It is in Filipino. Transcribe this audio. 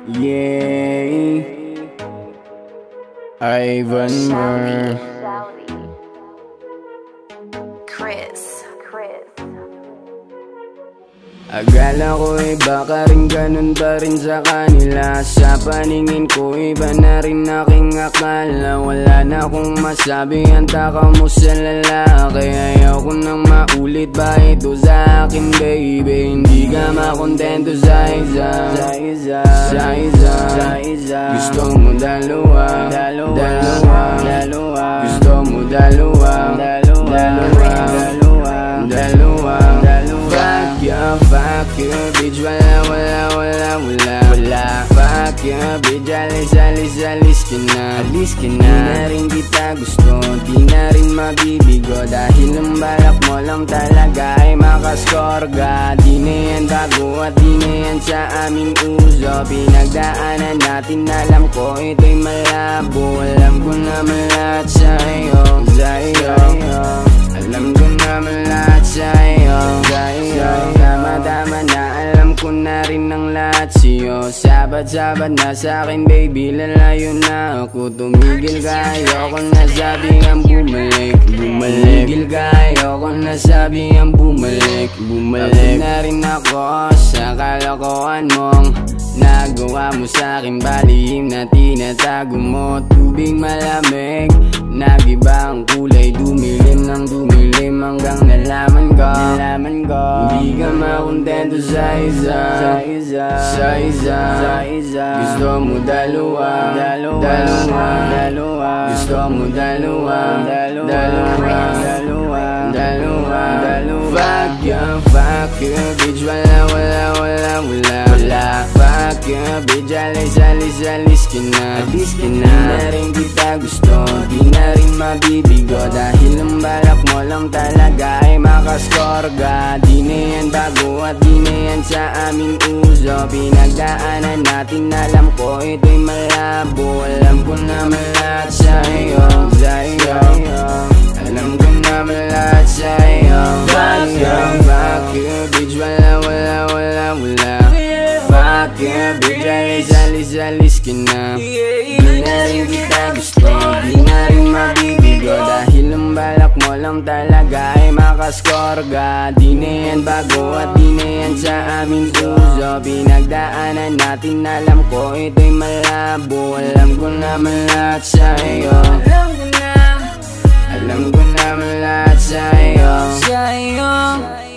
Yeah, Ivan Mer. Chris. Akala ko baka rin ganun pa rin sa kanila. Sa paningin ko iba na rin aking akala. Wala na akong masabi, hanta ka mo sa lalaki. Ayaw ko nang maulit ba ito sa akin baby. Hindi ka makontento sa isa. Gusto mo dalawa. Gusto mo dalawa. Fuck you, bitch, wala Fuck you, bitch, alis ka na Di na rin kita gusto, di na rin mabibigo. Dahil ang balak mo lang talaga ay makascore ka. Di na yan bago at di na yan sa aming uso. Pinagdaanan natin, alam ko ito'y malabo. Alam ko naman lahat sa'yo. Alam ko naman lahat sa'yo. Tama na, alam ko na rin ang lahat sa'yo. Sabat na sa'kin baby, lalayo na ako. Tumigil ka, ayoko na sabi ang bumalik. Tumigil ka, ayoko na sabi ang bumalik. Pagod na rin ako sa kalokohan mong nagawa mo sa'kin. Balihim na tinatago mo, tubig malamig. Nagiba ang kulay, dumilim ng dumilim hanggang nalaman ko hindi ka makontento sa isa. Gusto mo dalawa. Gusto mo dalawa. Fuck you, bitch, wala Fuck you, bitch, alis ka na. Di na rin kita gusto, di na rin mabibigo. Dahil ang balak mo lang talaga ay makascore ka. Di na yan bago at di na yan sa aming uso. Pinagdaanan natin, alam ko ito'y malabo. Alam ko naman lahat sa'yo. Alam ko naman lahat sa'yo. Fuck you, bitch, wala Fuck you, bitch, alis ka na. Di na rin kita gusto, di na rin mabibigo. Dahil ang balak mo lang talaga ay makascore ka. Di na yan bago at di na yan sa aming uso. Pinagdaanan natin, alam ko ito'y malabo. Alam ko naman lahat sa'yo. Alam ko naman lahat sa'yo.